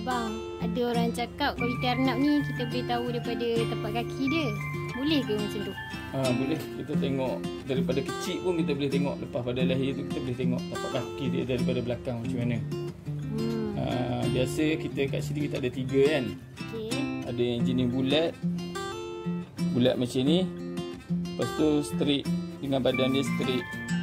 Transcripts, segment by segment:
Abang, ada orang cakap kalau ikan arnab ni kita boleh tahu daripada tapak kaki dia. Boleh ke macam tu? Boleh. Kita tengok daripada kecil pun kita boleh tengok. Lepas pada lahir tu kita boleh tengok tapak kaki dia daripada belakang macam mana. Biasa kita kat sini kita ada 3 kan. Okey. Ada yang jenis bulat. Bulat macam ni. Lepas tu straight dengan badan dia straight.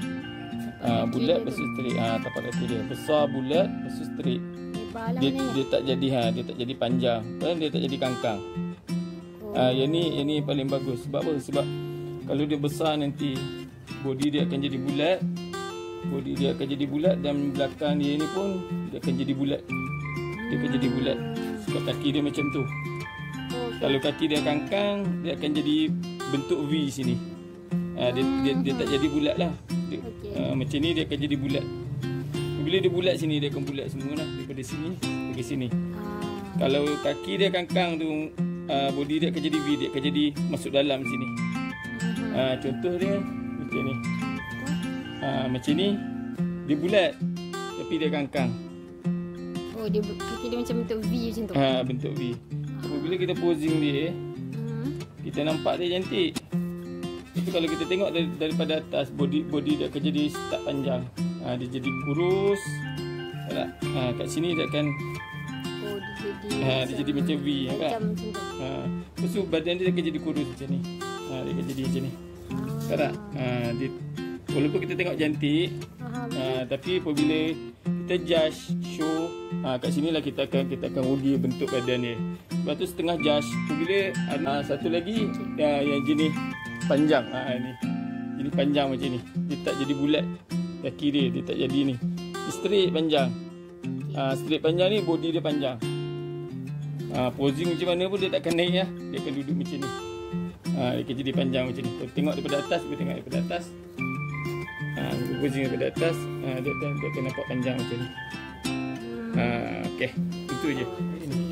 Bulat lepas tu straight. Tapak kaki dia besar bulat lepas tu straight. Dia tak jadi panjang. Kan dia tak jadi kangkang. Yang ni paling bagus. Sebab apa? Sebab kalau dia besar nanti body dia akan jadi bulat. Body dia akan jadi bulat dan belakang dia ni pun dia akan jadi bulat. Dia akan jadi bulat. Sebab kaki dia macam tu. Kalau kaki dia kangkang, dia akan jadi bentuk V sini. Dia tak jadi bulat lah. Macam ni dia akan jadi bulat. Bila dia bulat sini, dia akan bulat semua lah. Daripada sini ke sini. Kalau kaki dia kangkang tu, body dia akan jadi V. Dia akan jadi masuk dalam sini. Contoh dia macam ni. Macam ni dia bulat tapi dia kangkang. Kaki dia macam bentuk V macam tu. Bentuk V. Bila kita posing dia, kita nampak dia cantik. Tapi kalau kita tengok daripada atas, body dia akan jadi start panjang. Dia jadi kurus. Tak? Kat sini dia akan dia jadi macam V, nampak? Lepas tu badan dia akan jadi kurus macam ni. Dia akan jadi macam ni. Tak? Walaupun kita tengok cantik, tapi apabila kita judge show, kat sini lah kita akan uji bentuk badan dia. Lepas tu setengah judge. Apabila ada satu lagi yang jenis panjang, ni jenis panjang macam ni. Dia tak jadi bulat kaki dia tak jadi ni. Dia straight panjang. Straight panjang ni body dia panjang. Posing macam mana pun dia tak akan naik lah. Dia akan duduk macam ni. Dia akan jadi panjang macam ni. Kalau tengok daripada atas, kita tengok daripada atas. Posing daripada atas, dia akan nampak panjang macam ni. Okey, itu je.